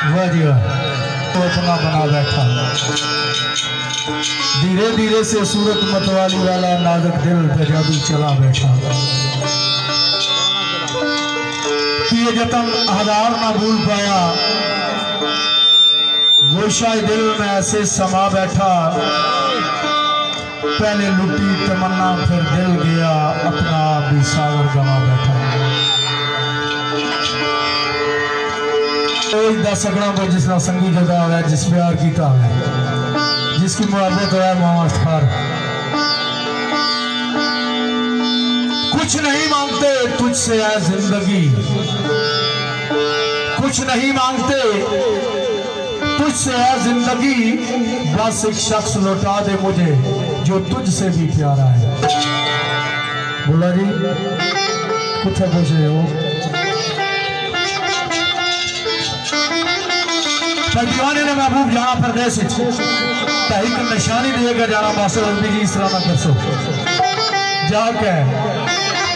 वाह जी वाह, तो अपना बना बैठा। धीरे धीरे से सूरत मतवाली वाला नाजुक दिल पे जादू चला बैठा। किए जतन हजार ना भूल पाया, गोशा दिल में ऐसे समा बैठा। पहले लुटी तमन्ना फिर दिल गया, अपना भी सागर गवा बैठा। दस सकड़ा को जिसना संगी जदा है, जिस प्यार किया है, जिसकी मोहब्बत है मोहम्मद फार। कुछ नहीं मांगते तुझसे है जिंदगी, कुछ नहीं मांगते तुझसे है जिंदगी। बस एक शख्स लौटा दे मुझे जो तुझसे भी प्यारा है। बोला जी कुछ पूछ रहे हो? दीवाने ने महबूब जाना परदेश तहरीक निशानी देगा जाना मास्टर जी इस तरह ना कर सो जाके